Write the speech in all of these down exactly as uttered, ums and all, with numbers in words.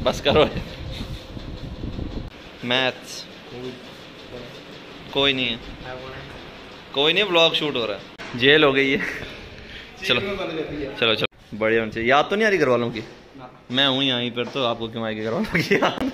बस करो। मैथ्स कोई नहीं है, कोई नहीं, व्लॉग शूट हो रहा है। जेल हो गई है। चलो चलो चलो, बढ़िया होनी चाहिए। याद तो नहीं आ रही घर वालों की? मैं हूँ यहीं पर, तो आपको क्यों आएगी घर वालों की याद?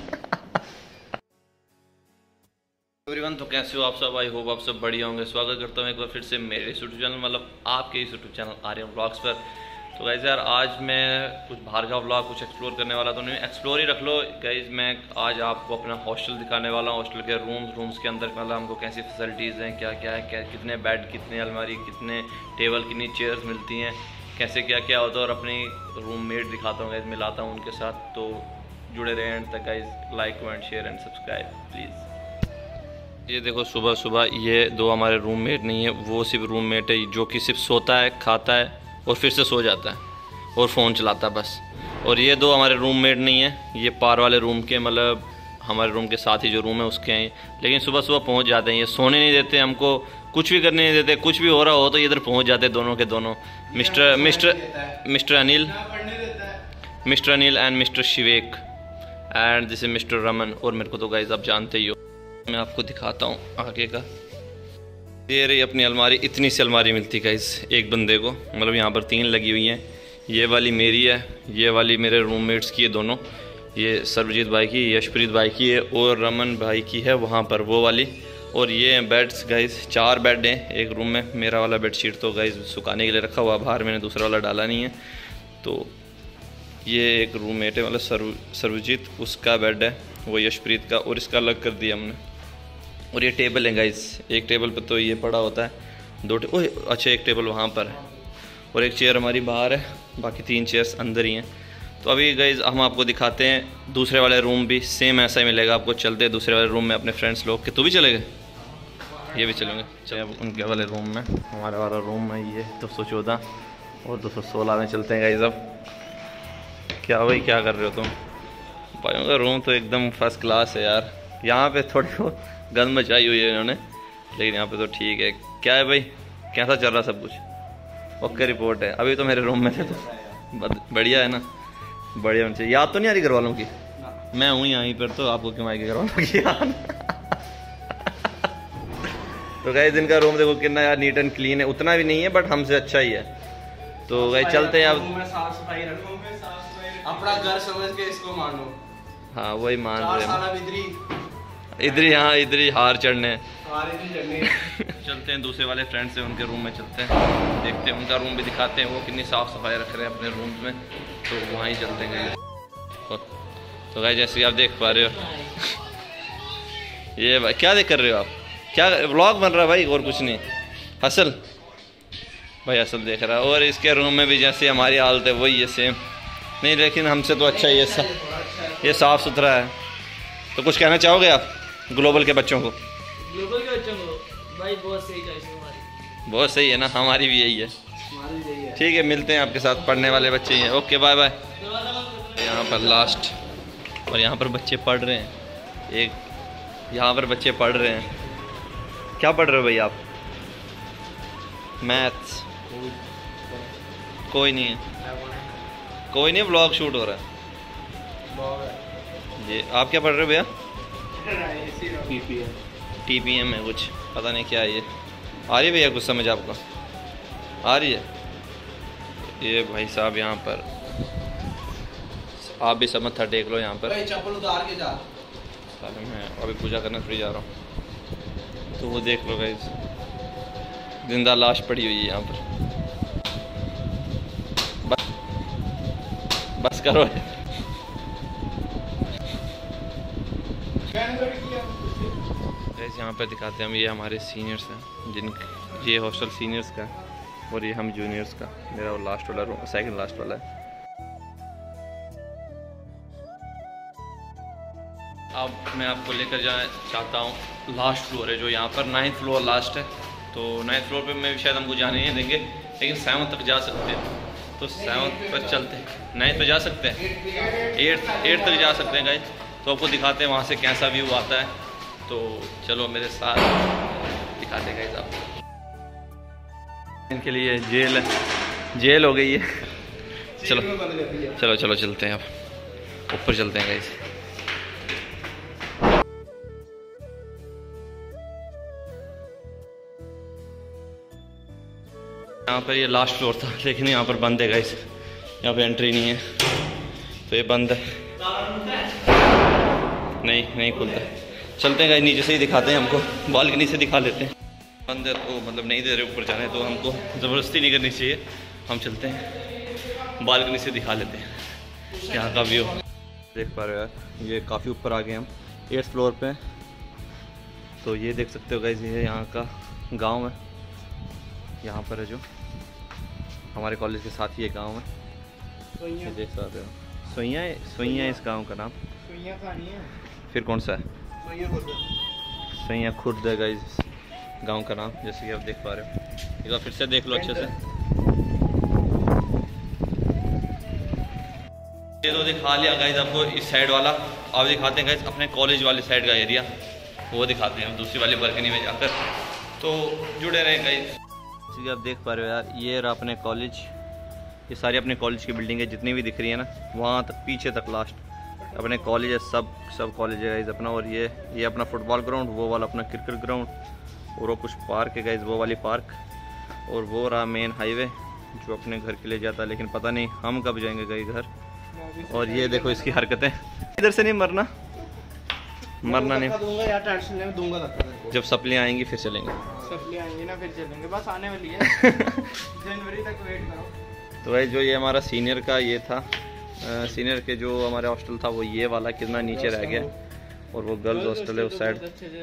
एवरीवन, तो कैसे हो आप सब? आई होप आप सब बढ़िया होंगे। स्वागत करता हूँ एक बार फिर से मेरे यूट्यूब चैनल, मतलब आपके इस यूट्यूब चैनल आर्यन व्लॉग्स पर। तो गाइज यार, आज मैं कुछ बाहर का व्लॉग कुछ एक्सप्लोर करने वाला, तो नहीं एक्सप्लोर ही रख लो गाइज। मैं आज आपको अपना हॉस्टल दिखाने वाला हूँ। हॉस्टल के रूम्स रूम्स के अंदर मतलब हमको कैसी फैसिलिटीज़ हैं, क्या क्या है, क्या कितने बेड, कितने अलमारी, कितने टेबल, कितनी चेयर्स मिलती हैं, कैसे क्या क्या होता है, और अपनी रूममेट दिखाता हूँ गाइज, मिलाता हूँ उनके साथ। तो जुड़े रहे एंड तक guys. Like comment share and subscribe please. ये देखो, सुबह सुबह ये दो हमारे रूममेट नहीं है, वो सिर्फ रूममेट है जो कि सिर्फ सोता है, खाता है और फिर से सो जाता है और फ़ोन चलाता है बस। और ये दो हमारे रूममेट नहीं है, ये पार वाले रूम के, मतलब हमारे रूम के साथ ही जो रूम है उसके हैं। लेकिन सुबह सुबह पहुंच जाते हैं, ये सोने नहीं देते हमको, कुछ भी करने नहीं देते। कुछ भी हो रहा हो तो ये इधर पहुंच जाते हैं दोनों के दोनों। Mister mister mister Anil mister Anil and mister Shivek and this is mister Raman. और मेरे को तो गाइस आप जानते ही हो। मैं आपको दिखाता हूँ आगे का। ये रही अपनी अलमारी। इतनी सी अलमारी मिलती गाइस एक बंदे को, मतलब यहाँ पर तीन लगी हुई हैं। ये वाली मेरी है, ये वाली मेरे रूममेट्स की है दोनों। ये सर्वजीत भाई की, यशप्रीत भाई की है और रमन भाई की है वहाँ पर वो वाली। और ये हैं बेड्स गाइस, चार बेड हैं एक रूम में। मेरा वाला बेडशीट तो गाइस सुखाने के लिए रखा हुआ बाहर, मैंने दूसरा वाला डाला नहीं है। तो ये एक रूममेट है, मतलब सर्व सर्वजीत, उसका बेड है वो यशप्रीत का, और इसका अलग कर दिया हमने। और ये टेबल है गाइस, एक टेबल पर तो ये पड़ा होता है, दो टे... ओह अच्छा, एक टेबल वहाँ पर है और एक चेयर हमारी बाहर है, बाकी तीन चेयर्स अंदर ही हैं। तो अभी गाइज हम आपको दिखाते हैं दूसरे वाले रूम भी सेम ऐसा ही मिलेगा आपको। चलते हैं दूसरे वाले रूम में अपने फ्रेंड्स लोग के। तू भी चलेगा? ये भी चलेंगे। चलिए अब उनके वाले रूम में, हमारे वाला रूम है ये दो सौ चौदह और दो सौ सोलह में चलते हैं गाइज। अब क्या भाई, क्या कर रहे हो तुम? भाई उनका रूम तो एकदम फर्स्ट क्लास है यार। यहाँ पे थोड़ी बहुत गंद मचाई हुई है इन्होंने, लेकिन यहाँ पे तो ठीक है। क्या है भाई, कैसा चल रहा सब कुछ? ओके रिपोर्ट है। अभी तो मेरे रूम में थे तो बढ़िया है ना? बढ़िया होनी चाहिए। याद तो नहीं आ रही घर वालों की? मैं हूँ यहीं पर, तो आपको क्यों आएगी घर वालों की याद? तो गाइस इनका रूम देखो कितना यार नीट एंड क्लीन है। उतना भी नहीं है बट हमसे अच्छा ही है। तो गाइस चलते हैं अब। अपना घर समझ के इसको मानो। हाँ वही मान रहे हैं इधर ही। हाँ इधर ही हार चढ़ने चलते हैं दूसरे वाले फ्रेंड से, उनके रूम में चलते हैं, देखते हैं उनका रूम भी दिखाते हैं वो कितनी साफ़ सफाई रख रहे हैं अपने रूम में। तो वहाँ ही चलते हैं। तो भाई जैसे आप देख पा रहे हो ये भाई क्या देख कर रहे हो आप? क्या व्लॉग बन रहा है भाई और कुछ नहीं? हसल भाई हसल देख रहा है। और इसके रूम में भी जैसे हमारी हालत है वही है सेम, नहीं लेकिन हमसे तो अच्छा ही है, ये साफ़ सुथरा है। तो कुछ कहना चाहोगे आप ग्लोबल के बच्चों को? ग्लोबल के बच्चों को भाई बहुत सही चॉइस है हमारी। बहुत सही है ना, हमारी भी यही है। ठीक है, मिलते हैं आपके साथ, पढ़ने वाले बच्चे ही हैं। Okay bye bye. यहाँ पर लास्ट, और यहाँ पर बच्चे पढ़ रहे हैं। एक यहाँ पर बच्चे पढ़ रहे हैं। क्या पढ़ रहे हो भाई आप? मैथ्स कोई नहीं है, कोई नहीं, व्लॉग शूट हो रहा है। ये आप क्या पढ़ रहे हो भैया? टी पी एम है कुछ, पता नहीं क्या है ये। आ रही है भैया कुछ समझ आपको? आ रही है? ये भाई साहब यहाँ पर आप भी सब मत्था टेक लो यहाँ पर। चप्पल उतार के जा। मैं अभी पूजा करने थोड़ी जा रहा हूँ। तो वो देख लो गाइस, जिंदा लाश पड़ी हुई है यहाँ पर। बस बस करो। यहाँ पर दिखाते हैं हम, ये हमारे सीनियर्स हैं, जिन ये हॉस्टल सीनियर्स का और ये हम जूनियर्स का। मेरा वो लास्ट वाला रूम, सेकंड लास्ट वाला है। अब मैं आपको लेकर जाना चाहता हूँ लास्ट फ्लोर है जो यहाँ पर, नाइन्थ फ्लोर लास्ट है। तो नाइन्थ फ्लोर पे में शायद हमको जाने नहीं देंगे, लेकिन सेवन्थ तक जा सकते हैं। तो सेवन्थ पर चलते हैं, नाइन्थ पे जा सकते हैं, एट्थ एट्थ तक जा सकते हैं गाइस। तो आपको दिखाते हैं वहाँ से कैसा व्यू आता है। तो चलो मेरे साथ दिखाते गाइस आपको। इनके लिए जेल जेल हो गई है। चलो चलो चलो चलते हैं अब। ऊपर चलते हैं गाइस। यहाँ पर ये लास्ट फ्लोर था लेकिन यहाँ पर बंद है गाइस, यहाँ पे एंट्री नहीं है तो ये बंद है। नहीं नहीं खुलता। चलते हैं गाइस, नीचे से ही दिखाते हैं, हमको बालकनी से दिखा लेते हैं। बंद है तो मतलब नहीं दे रहे ऊपर जाने, तो हमको ज़बरदस्ती नहीं करनी चाहिए, हम चलते हैं बालकनी से दिखा लेते हैं यहाँ का व्यू। देख पा रहे हो यार, ये काफ़ी ऊपर आ गए हम, एट्थ फ्लोर पे। तो ये देख सकते हो गाइस, ये यहाँ का गांव है, यहाँ पर है जो हमारे कॉलेज के साथ ही ये गांव है। ये देख सकते हो सोइया, सोइया इस गांव का नाम। सोइया कहानी है, फिर कौन सा है? सोइया खुर्द। सोइया खुर्द है गाइस गांव का नाम, जैसे कि आप देख पा रहे हो। एक बार फिर से देख लो अच्छे से। ये तो दिखा लिया गाइस आपको इस साइड वाला। अब दिखाते हैं गाइस अपने कॉलेज वाले साइड का एरिया, वो दिखाते हैं दूसरी वाली बालकनी में जाकर। तो जुड़े रहें गाइस। जैसे कि आप देख पा रहे हो यार, ये रहा अपने कॉलेज, ये सारी अपने कॉलेज की बिल्डिंग है जितनी भी दिख रही है ना, वहाँ तक पीछे तक लास्ट अपने कॉलेज है, सब सब कॉलेज है गाइस अपना। और ये ये अपना फुटबॉल ग्राउंड, वो वाला अपना क्रिकेट ग्राउंड, और वो कुछ पार्क है गाइस, वो वाली पार्क। और वो रहा मेन हाईवे जो अपने घर के लिए जाता है, लेकिन पता नहीं हम कब जाएंगे गई घर। और ये देखो इसकी हरकतें, इधर से नहीं मरना, मरना नहीं, दूंगा यार, टेंशन नहीं दूंगा धक्का। जब सप्लियाँ आएंगी फिर चलेंगे। सप्ली आएंगी ना फिर चलेंगे, बस आने वाली है। जनवरी तक वेट करो। तो भाई जो ये हमारा सीनियर का ये था, सीनियर के जो हमारे हॉस्टल था वो ये वाला, कितना नीचे रह गया, और वो गर्ल्स हॉस्टल है उस साइड।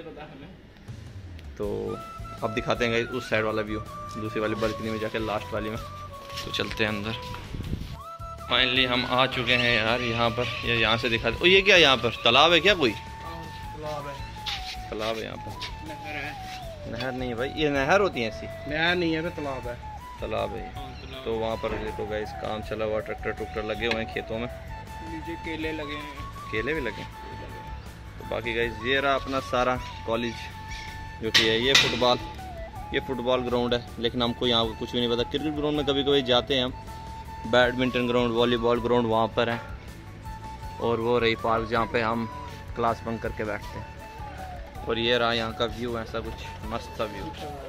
तो अब दिखाते हैं उस साइड वाला व्यू, दूसरी वाली बालकनी में जाके, लास्ट वाली में। तो चलते हैं अंदर। फाइनली हम आ चुके हैं यार यहाँ पर। ये यहाँ से दिखा दे। ये क्या यहाँ पर तालाब है क्या? कोई तालाब है, तालाब है यहाँ पर। नहर है। नहर नहीं है भाई, ये नहर होती है ऐसी? नहर नहीं है तो तालाब है। तालाब है। तो वहाँ पर देखो गाइस काम चला हुआ, ट्रैक्टर ट्रैक्टर लगे हुए हैं खेतों में, नीचे केले लगे हैं। केले भी लगे। तो बाकी गाइस ये रहा अपना सारा कॉलेज जो कि है। ये फुटबॉल, ये फुटबॉल ग्राउंड है, लेकिन हमको यहाँ कुछ भी नहीं पता। क्रिकेट ग्राउंड में कभी कभी जाते हैं हम, बैडमिंटन ग्राउंड, वॉलीबॉल ग्राउंड वहाँ पर है। और वो रही पार्क जहाँ पे हम क्लास बंक करके बैठते हैं। और ये रहा यहाँ का व्यू, ऐसा कुछ मस्त सा व्यू।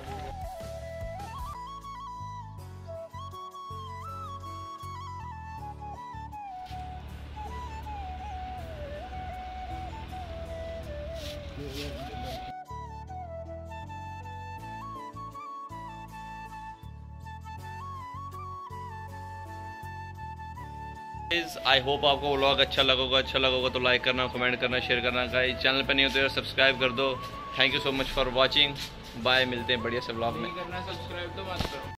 आई होप आपको व्लॉग अच्छा लगेगा। अच्छा लगेगा तो लाइक करना, कमेंट करना, शेयर करना। गाइस चैनल पे नहीं हो तो यार सब्सक्राइब कर दो। Thank you so much for watching. Bye, मिलते हैं बढ़िया से व्लॉग में। करना सब्सक्राइब तो मत करो।